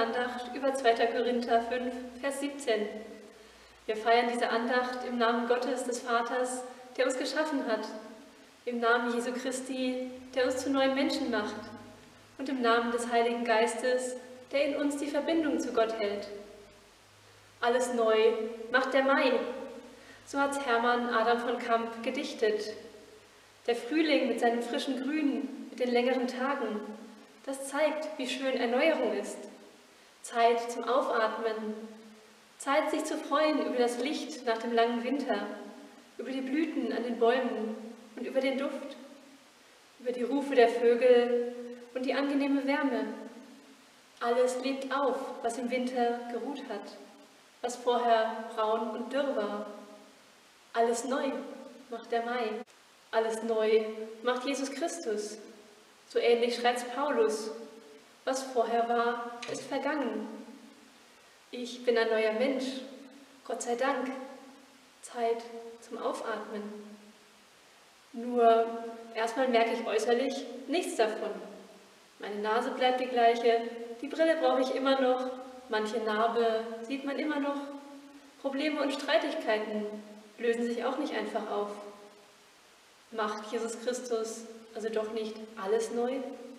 Andacht über 2. Korinther 5, Vers 17. Wir feiern diese Andacht im Namen Gottes, des Vaters, der uns geschaffen hat, im Namen Jesu Christi, der uns zu neuen Menschen macht, und im Namen des Heiligen Geistes, der in uns die Verbindung zu Gott hält. Alles neu macht der Mai. So hat Hermann Adam von Kamp gedichtet. Der Frühling mit seinem frischen Grün, mit den längeren Tagen, das zeigt, wie schön Erneuerung ist. Zeit zum Aufatmen, Zeit, sich zu freuen über das Licht nach dem langen Winter, über die Blüten an den Bäumen und über den Duft, über die Rufe der Vögel und die angenehme Wärme. Alles lebt auf, was im Winter geruht hat, was vorher braun und dürr war. Alles neu macht der Mai. Alles neu macht Jesus Christus. So ähnlich schreibt Paulus. Was vorher war, ist vergangen. Ich bin ein neuer Mensch. Gott sei Dank. Zeit zum Aufatmen. Nur erstmal merke ich äußerlich nichts davon. Meine Nase bleibt die gleiche, die Brille brauche ich immer noch, manche Narbe sieht man immer noch. Probleme und Streitigkeiten lösen sich auch nicht einfach auf. Macht Jesus Christus also doch nicht alles neu?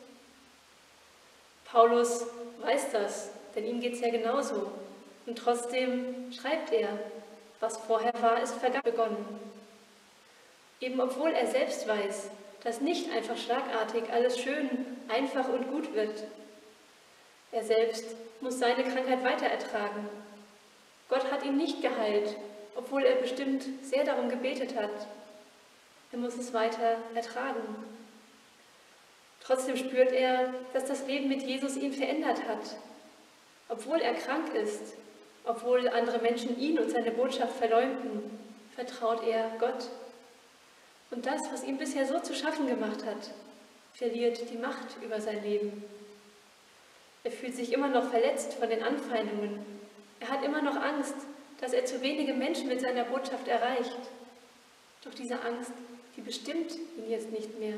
Paulus weiß das, denn ihm geht es ja genauso. Und trotzdem schreibt er, was vorher war, ist vergangen begonnen. Eben obwohl er selbst weiß, dass nicht einfach schlagartig alles schön, einfach und gut wird. Er selbst muss seine Krankheit weiter ertragen. Gott hat ihn nicht geheilt, obwohl er bestimmt sehr darum gebetet hat. Er muss es weiter ertragen. Trotzdem spürt er, dass das Leben mit Jesus ihn verändert hat. Obwohl er krank ist, obwohl andere Menschen ihn und seine Botschaft verleumden, vertraut er Gott. Und das, was ihm bisher so zu schaffen gemacht hat, verliert die Macht über sein Leben. Er fühlt sich immer noch verletzt von den Anfeindungen. Er hat immer noch Angst, dass er zu wenige Menschen mit seiner Botschaft erreicht. Doch diese Angst, die bestimmt ihn jetzt nicht mehr.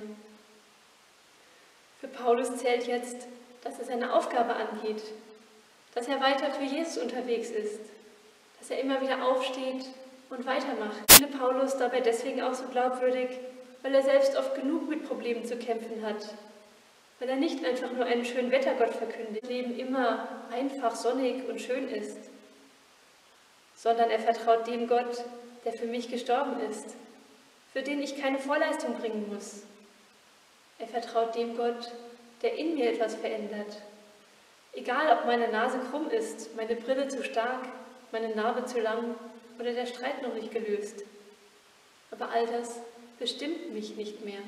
Für Paulus zählt jetzt, dass er seine Aufgabe angeht, dass er weiter für Jesus unterwegs ist, dass er immer wieder aufsteht und weitermacht. Ich finde Paulus dabei deswegen auch so glaubwürdig, weil er selbst oft genug mit Problemen zu kämpfen hat, weil er nicht einfach nur einen schönen Wettergott verkündigt, das Leben immer einfach sonnig und schön ist, sondern er vertraut dem Gott, der für mich gestorben ist, für den ich keine Vorleistung bringen muss. Er vertraut dem Gott, der in mir etwas verändert. Egal, ob meine Nase krumm ist, meine Brille zu stark, meine Narbe zu lang oder der Streit noch nicht gelöst. Aber all das bestimmt mich nicht mehr.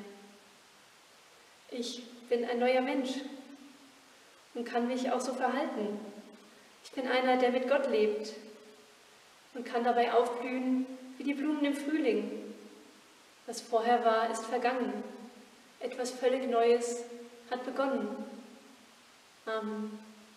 Ich bin ein neuer Mensch und kann mich auch so verhalten. Ich bin einer, der mit Gott lebt und kann dabei aufblühen wie die Blumen im Frühling. Was vorher war, ist vergangen. Etwas völlig Neues hat begonnen. Amen.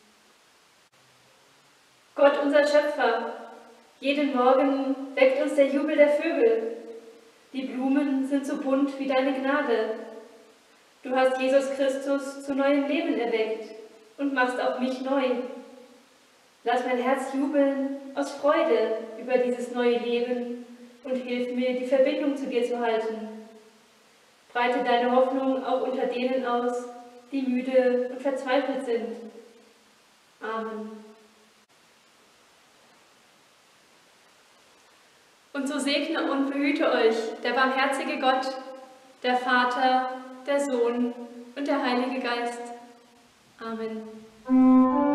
Gott, unser Schöpfer, jeden Morgen weckt uns der Jubel der Vögel. Die Blumen sind so bunt wie deine Gnade. Du hast Jesus Christus zu neuem Leben erweckt und machst auch mich neu. Lass mein Herz jubeln aus Freude über dieses neue Leben und hilf mir, die Verbindung zu dir zu halten. Breite deine Hoffnung auch unter denen aus, die müde und verzweifelt sind. Amen. Und so segne und behüte euch der barmherzige Gott, der Vater, der Sohn und der Heilige Geist. Amen.